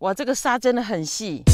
哇，这个沙真的很细。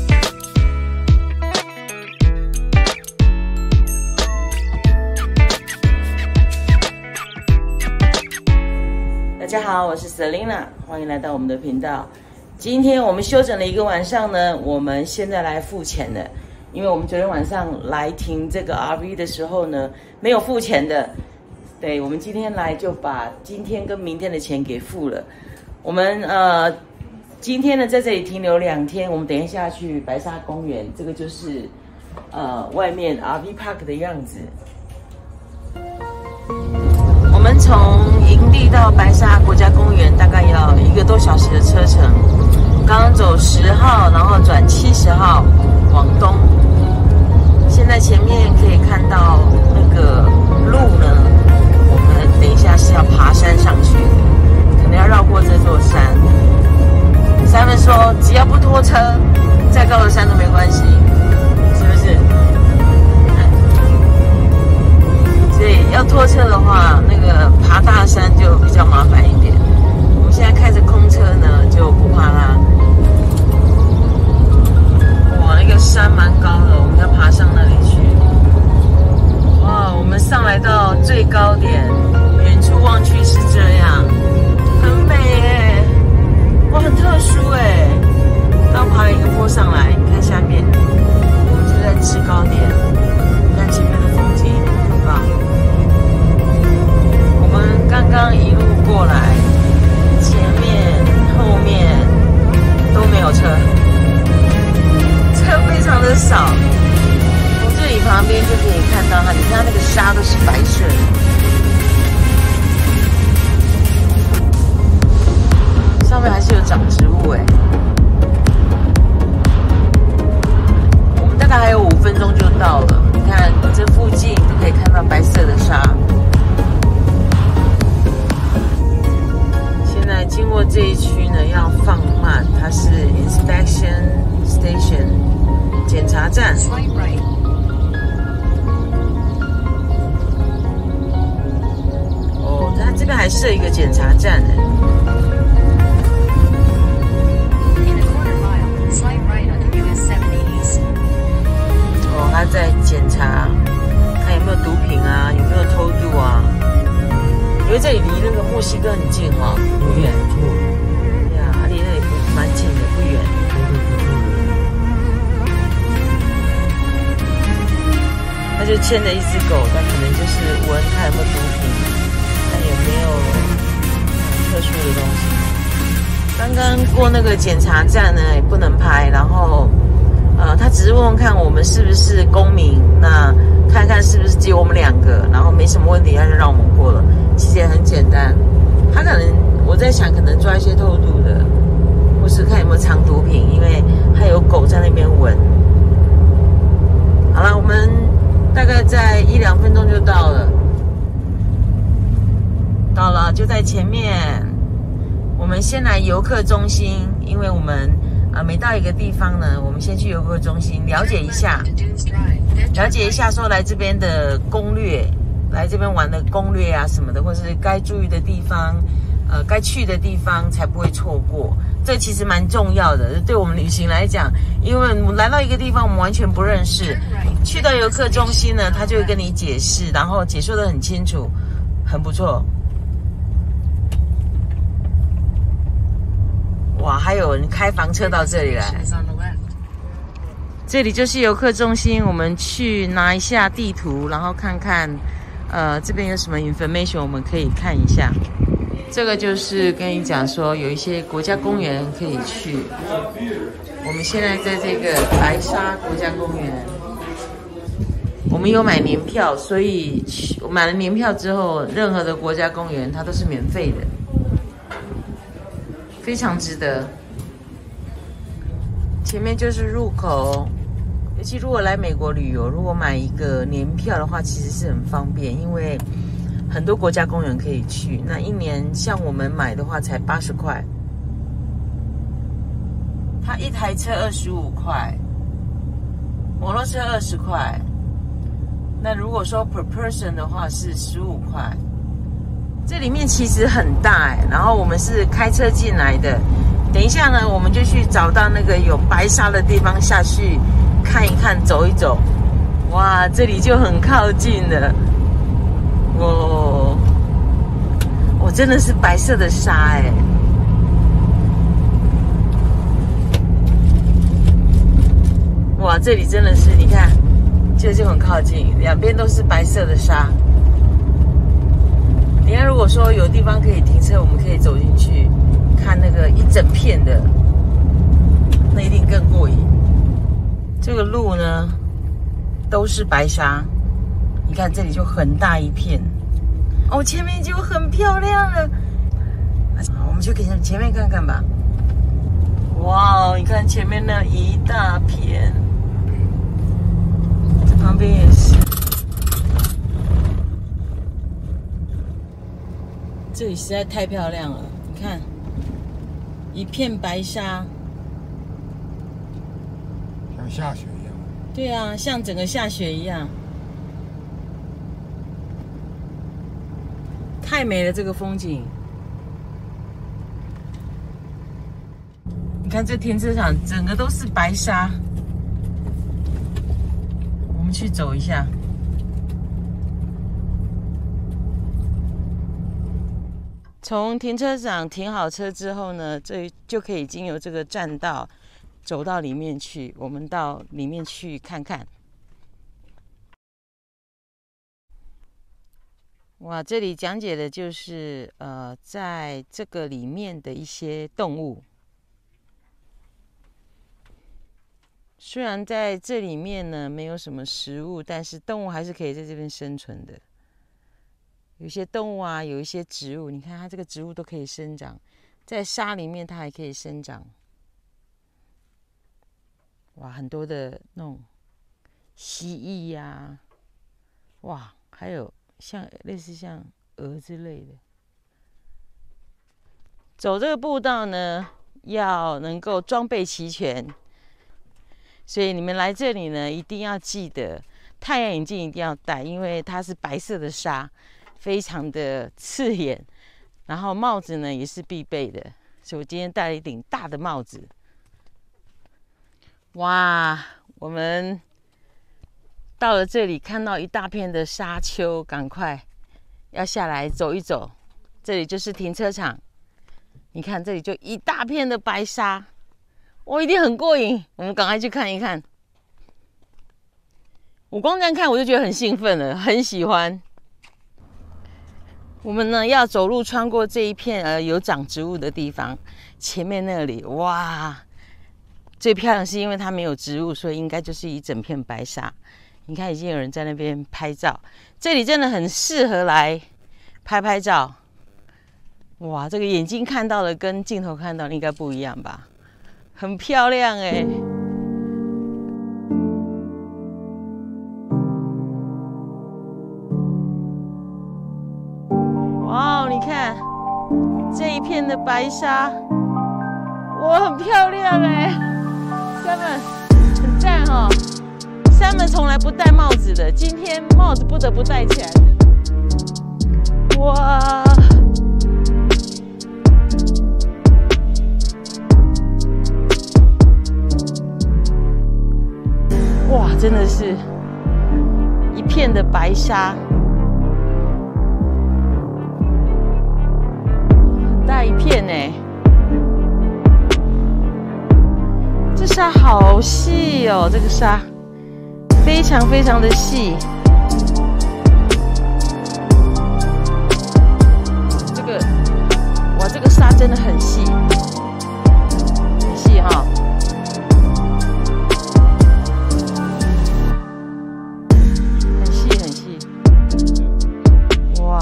大家好，我是 Selina， 欢迎来到我们的频道。今天我们休整了一个晚上呢，我们现在来付钱了。因为我们昨天晚上来停这个 RV 的时候呢，没有付钱的。对，我们今天来就把今天跟明天的钱给付了。我们今天呢在这里停留2天，我们等一下去白沙公园，这个就是外面 RV Park 的样子。我们从营地到白沙国家公园大概要1个多小时的车程，刚刚走10号，然后转70号往东。现在前面可以看到那个路呢，我们等一下是要爬山上去，可能要绕过这座山。Simon 说只要不拖车，再高的山都没关系，是不是？所以要拖车的话，那个爬大山就比较麻烦一点。我们现在开着空车呢，就不怕啦。哇，那个山蛮高的，我们要爬上那里去。哇，我们上来到最高点，远处望去是这样，很美耶！哇，很特殊哎。刚爬了一个坡上来，你看下面，我们就在制高点，你看前面的风景很棒。我们刚刚一路过来，前面、后面都没有车，车非常的少。从这里旁边就可以看到它，你看那个沙都是白色的。上面还是有长植物哎。我们大概还有5分钟就到了，你看这附近都可以看到白色的沙。现在经过这一区呢，要放慢，它是 inspection station 检查站。哦，它这边还设一个检查站呢。哦，他在检查，看有没有毒品啊，有没有偷渡啊。因为这里离那个墨西哥很近哈，不远。对呀，离那里蛮近的，不远。他就牵着一只狗，他可能就是闻看有没有毒品，看有没有特殊的东西。刚刚过那个检查站呢，也不能拍，然后他只是问问看我们是不是公民，那看看是不是只有我们2个，然后没什么问题，他就让我们过了。其实也很简单，他可能我在想，可能抓一些偷渡的，或是看有没有藏毒品，因为还有狗在那边闻。好了，我们大概在1-2分钟就到了，就在前面。我们先来游客中心，因为我们每到一个地方呢，我们先去游客中心了解一下说来这边的攻略，来这边玩的攻略啊什么的，或是该注意的地方，该去的地方才不会错过。这其实蛮重要的，对我们旅行来讲，因为我们来到一个地方我们完全不认识，去到游客中心呢，他就会跟你解释，然后解说得很清楚，很不错。哇，还有人开房车到这里来。这里就是游客中心，我们去拿一下地图，然后看看，这边有什么 information 我们可以看一下。这个就是跟你讲说，有一些国家公园可以去。我们现在在这个白沙国家公园，我们有买年票，所以我买了年票之后，任何的国家公园它都是免费的。非常值得。前面就是入口，尤其如果来美国旅游，如果买一个年票的话，其实是很方便，因为很多国家公园可以去。那一年像我们买的话才80块，它一台车25块，摩托车20块。那如果说 per person 的话是15块。这里面其实很大然后我们是开车进来的， 等一下呢，我们就去找到那个有白沙的地方下去看一看、走一走。哇，这里就很靠近了。我真的是白色的沙哎。哇，这里真的是，你看，这就很靠近，两边都是白色的沙。等一下如果说有地方可以停车，我们可以走进去看那个一整片的，那一定更过瘾。这个路呢都是白沙，你看这里就很大一片，哦，前面就很漂亮了。好，我们去给前面看看吧。哇，你看前面那一大片，这旁边也是。这里实在太漂亮了，你看，一片白沙， 像下雪一样。 对啊，像整个下雪一样，太美了这个风景。你看这停车场整个都是白沙，我们去走一下。从停车场停好车之后呢，这就可以经由这个栈道走到里面去。我们到里面去看看。哇，这里讲解的就是在这个里面的一些动物。虽然在这里面呢没有什么食物，但是动物还是可以在这边生存的。有些动物啊，有一些植物，你看它这个植物都可以生长，在沙里面它还可以生长。哇，很多的那种蜥蜴呀，哇，还有类似像鹅之类的。走这个步道呢，要能够装备齐全，所以你们来这里呢，一定要记得太阳眼镜一定要戴，因为它是白色的沙。非常的刺眼，然后帽子呢也是必备的，所以我今天戴了一顶大的帽子。哇，我们到了这里，看到一大片的沙丘，赶快要下来走一走。这里就是停车场，你看这里就一大片的白沙，一定很过瘾。我们赶快去看一看。我光这样看我就觉得很兴奋了，很喜欢。我们呢要走路穿过这一片有长植物的地方，前面那里哇，最漂亮是因为它没有植物，所以应该就是一整片白沙。你看已经有人在那边拍照，这里真的很适合来拍照。哇，这个眼睛看到的跟镜头看到的应该不一样吧？很漂亮哎。哇，你看这一片的白沙，哇，很漂亮哎。Simon很赞哦。Simon从来不戴帽子的，今天帽子不得不戴起来。哇！哇，真的是一片的白沙。大一片哎，这沙好细哦，这个沙非常非常的细。哇，这个沙真的很细，很细哈。很细很细，哇！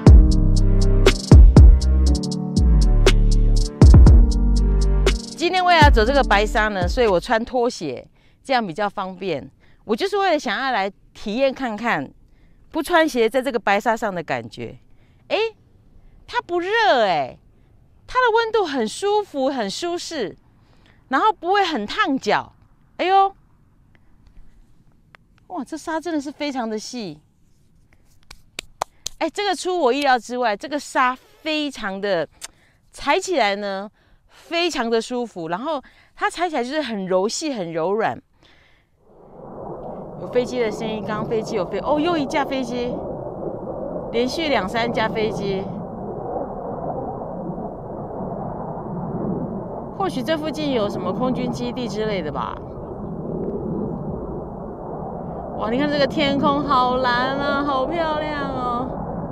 今天为了走这个白沙呢，所以我穿拖鞋，这样比较方便。我就是为了想要来体验看看不穿鞋在这个白沙上的感觉。它不热它的温度很舒服，很舒适，然后不会很烫脚。哎呦，哇，这沙真的是非常的细。这个出我意料之外，这个沙非常的踩起来呢， 非常的舒服，然后它踩起来就是很柔细、很柔软。有飞机的声音，刚刚飞机有飞，哦，又一架飞机，连续2、3架飞机。或许这附近有什么空军基地之类的吧。哇，你看这个天空好蓝啊，好漂亮哦。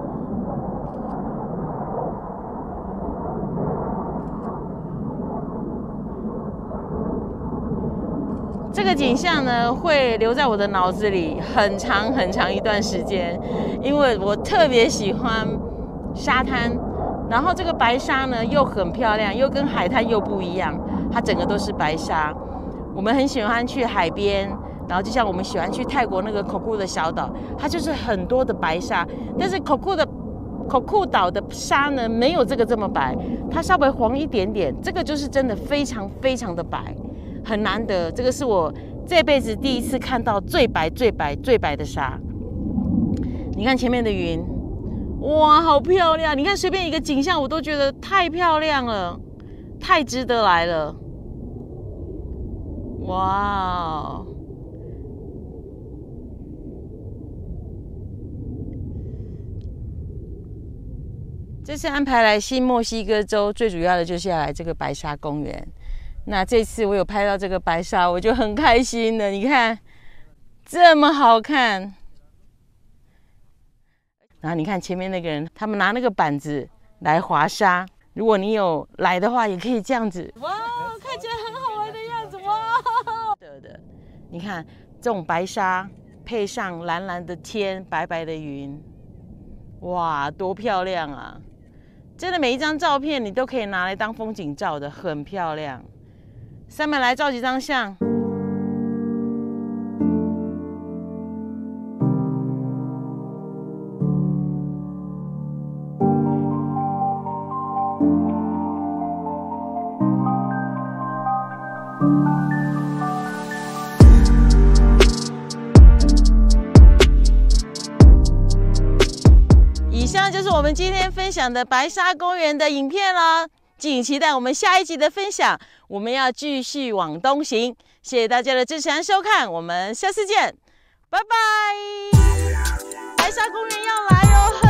这个景象呢，会留在我的脑子里很长很长一段时间，因为我特别喜欢沙滩，然后这个白沙呢又很漂亮，又跟海滩又不一样，它整个都是白沙。我们很喜欢去海边，然后就像我们喜欢去泰国那个口库的小岛，它就是很多的白沙，但是口库岛的沙呢没有这个这么白，它稍微黄一点点，这个就是真的非常非常的白。很难得，这个是我这辈子第一次看到最白、最白、最白的沙。你看前面的云，哇，好漂亮！你看随便一个景象，我都觉得太漂亮了，太值得来了。哇！这次安排来新墨西哥州，最主要的就是要来这个白沙公园。那这次我有拍到这个白沙，我就很开心了。你看，这么好看。然后你看前面那个人，他们拿那个板子来滑沙。如果你有来的话，也可以这样子。哇，看起来很好玩的样子。哇，的，你看这种白沙配上蓝蓝的天、白白的云，哇，多漂亮啊！真的每一张照片你都可以拿来当风景照的，很漂亮。上面来照几张相。以上就是我们今天分享的白沙公园的影片了。敬请期待我们下一集的分享，我们要继续往东行。谢谢大家的支持和收看，我们下次见，拜拜！白沙公园要来哦。